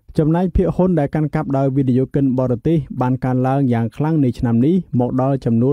ចំណែកភាគហ៊ុនដែលកាន់កាប់ដោយវិនិយោគិនបរទេសបានកើនឡើងយ៉ាងខ្លាំងនៅឆ្នាំនេះមកដល់ចំនួន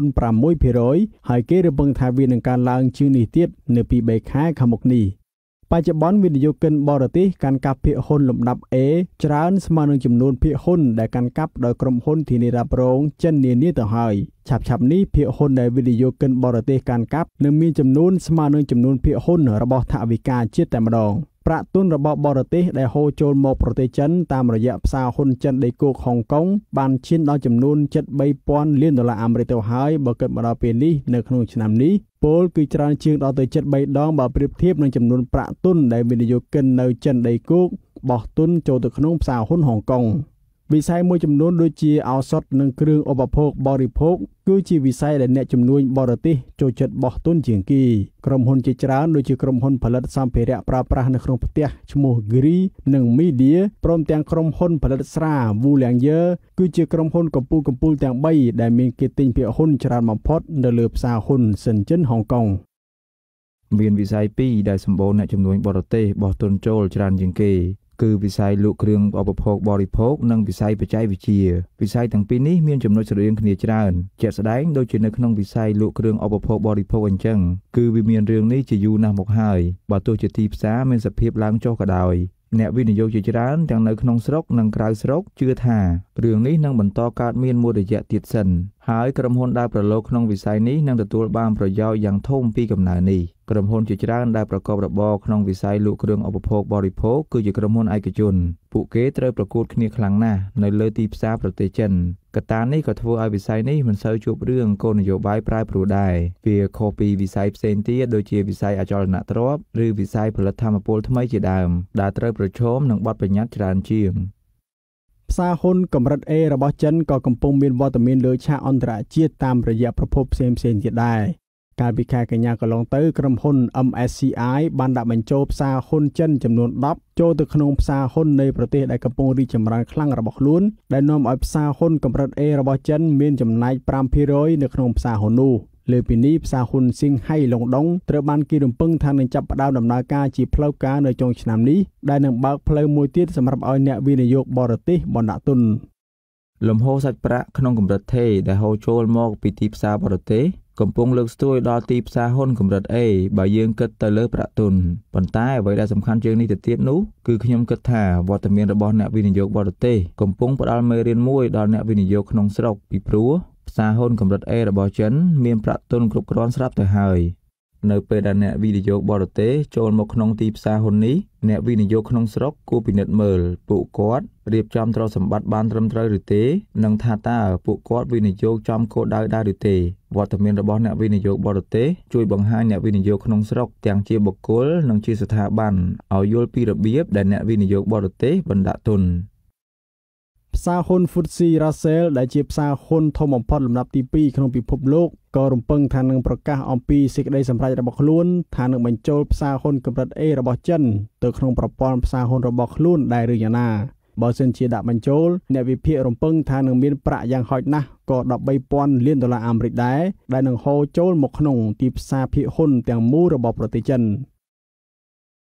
6% ហើយគេរំពឹងថាវានឹងកើនឡើងជាងនេះទៀតនៅពី3ខែខាងមុខនេះបច្ចុប្បន្នវិនិយោគិនបរទេសកាន់កាប់ភាគហ៊ុនលំដាប់ A ច្រើនស្មើនឹងចំនួនភាគហ៊ុនដែលកាន់កាប់ដោយក្រុមហ៊ុនធានារ៉ាប់រងចិននានាទៅហើយឆាប់ៗនេះភាគហ៊ុនដែលវិនិយោគិនបរទេសកាន់កាប់នឹងមានចំនួនស្មើនឹងចំនួនភាគហ៊ុនរបស់ថវិកាជាតិតែម្ដងប្រាក់ទុនរបស់បរទេសដែលហូរចូលមកប្រទេសចិនតាមរយៈផ្សារហ៊ុនចិនដីគោកហុងកុងបានឈានដល់ចំនួន$73,000 លានអាមេរិកទៅហើយបើគិតមកដល់ពេលនេះនៅក្នុងឆ្នាំនេះពលគឺច្រើនជាងដល់ទៅ73ដងបើប្រៀបធៀបនឹងចំនួនប្រាក់ទុនដែលវិនិយោគិននៅចិនដីគោកបោះទុនចូលទៅក្នុងផ្សារហ៊ុនហុងកុងវិស័យមួយចំនួនដូចជាឱសថនិងគ្រឿងឧបភោគបរិភោគគឺជាវិស័យដែលអ្នកជំនួញបរទេសចូលចិត្តបោះទុនជាងគេក្រុមហ៊ុនជាច្រើនដូចជាក្រុមហ៊ុនផលិតសម្ភារៈប្រើប្រាស់នៅក្នុងផ្ទះឈ្មោះ Gri និង Media ព្រមទាំងក្រុមហ៊ុនផលិតស្រា Wuliangye គឺជាក្រុមហ៊ុនកំពូលទាំង3ដែលមានគេទិញភាគហ៊ុនច្រើនបំផុតនៅលើផ្សារហ៊ុនសិនចិនហុងកុងមានវិស័យ2ដែលសម្បូរអ្នកជំនួញបរទេសបោះទុនចូលច្រើនជាងគេគឺវិស័យលក់គ្រឿងឧបភោគបរិភោគនិងវិស័យបច្ចេកវិទ្យាវិស័យទាំងពីរនេះមានចំណុចស្រដៀងគ្នាច្រើនជាក់ស្ដែងដូចជានៅក្នុងវិស័យលក់គ្រឿងឧបភោគបរិភោគអញ្ចឹងគឺវាមានរឿងនេះជាយូរណាស់មកហើយបើទោះជាទីផ្សារមានសភាពឡើងចុះក៏ដោយអ្នកវិនិយោគជាច្រើនទាំងនៅក្នុងស្រុកនិងក្រៅស្រុកជឿថារឿងនេះនឹងបន្តកើតមានមួយរយៈទៀតសិនហើយក្រុមហ៊ុនដែលប្រឡូកក្នុងវិស័យនេះនឹងទទួលបានប្រយោជន៍យ៉ាងធំពីកំណើននេះក្រុមហ៊ុនជាច្រើនដែលប្រកបរបរក្នុងវិស័យលក់គ្រឿងឧបភោគបរិភោគគឺជាក្រុមហ៊ុនឯកជនពួកគេត្រូវប្រកួតគ្នាខ្លាំងណាស់នៅលើទីផ្សារប្រទេសចិនកត្តានេះក៏ធ្វើឲ្យវិស័យនេះមិនសូវជួបរឿងគោលនយោបាយប្រែប្រួលដែរវាខុសពីវិស័យផ្សេងទៀតដូចជាវិស័យអចលនទ្រព្យឬវិស័យផលិតថាមពលថ្មីជាដើមដែលត្រូវប្រឈមនឹងបទប្បញ្ញត្តិច្រើនជាងផ្សារហ៊ុនកម្រិត A របស់ចិនក៏កំពុងមានវត្តមានលើឆាកអន្តរជាតិតាមរយៈប្រភពផ្សេងទៀតដែរកាលពីខែកញ្ញាកន្លងទៅក្រុមហ៊ុន MSCI បានដាក់បញ្ចូលផ្សារហ៊ុនចិនចំនួន10ចូលទៅក្នុងផ្សារហ៊ុននៃប្រទេសដែលកំពុងរីកចម្រើនខ្លាំងរបស់ខ្លួនដែលនាំឲ្យផ្សារហ៊ុនកម្រិត A របស់ចិនមានចំណែក 5% នៅក្នុងផ្សារហ៊ុននោះលើពីនេះផ្សារហ៊ុនស៊ីងហៃឡុងដុងត្រូវបានគេរំពឹងថានឹងចាប់ផ្ដើមដំណើរការជាផ្លូវការនៅចុងឆ្នាំនេះដែលនឹងបើកផ្លូវមួយទៀតសម្រាប់ឲ្យអ្នកវិនិយោគបរទេសបណ្ដាក់ទុនលំហូរសាច់ប្រាក់ក្នុងកម្រិតថេដែលហូរចូលមកពីទីផ្សារបរទេសកំពុងលើកស្ទួយដល់ទីផ្សារហ៊ុនកម្រិត A បើយើងគិតទៅលើប្រាក់ទុនប៉ុន្តែអ្វីដែលសំខាន់ជាងនេះទៅទៀតនោះគឺខ្ញុំគិតថាវត្តមានរបស់អ្នកវិនិយោគបរទេសកំពុងផ្ដល់មេរៀនមួយដល់អ្នកវិនិយោគក្នុងស្រុកពីព្រោះផ្សារហ៊ុនកម្រិត A របស់ចិនមានប្រាក់ទុនគ្រប់គ្រាន់ស្រាប់ទៅហើយនៅពេលដែលអ្នកវិនិយោគបរទេសចូលមកក្នុងទីផ្សារហ៊ុននេះអ្នកវិនិយោគក្នុងស្រុកគួរពិនិត្យមើលពួកគាត់រៀបចំទ្រព្យសម្បត្តិបានត្រឹមត្រូវឬទេនិងថាតើពួកគាត់វិនិយោគចំគោលដៅដែរឬទេវត្តមានរបស់អ្នកវិនិយោគបរទេសជួយបង្ហាញអ្នកវិនិយោគក្នុងស្រុកទាំងជាបុគ្គលនិងជាស្ថាប័នឲ្យយល់ពីរបៀបដែលអ្នកវិនិយោគបរទេសបណ្ដាក់ទុនផ្សារហ៊ុន FTSE Russell ដែលជាផ្សារហ៊ុនធំបំផុតលំដាប់ទី2ក្នុងពិភពលោកក៏រំពឹងថានឹងប្រកាសអំពីសេចក្តីសម្រេចរបស់ខ្លួនថានឹងបញ្ចូលផ្សារហ៊ុនកម្រិត A របស់ចិនទៅក្នុងប្រព័ន្ធផ្សារហ៊ុនរបស់ខ្លួនដែរឬយ៉ាងណាបើសិនជាដាក់បញ្ចូលអ្នកវិភាគរំពឹងថានឹងមានប្រាក់យ៉ាងហោចណាស់ក៏$13,000 លានដែរដែលនឹងហូរចូលមកក្នុងទីផ្សារភាគហ៊ុនទាំងមូលរបស់ប្រទេសចិន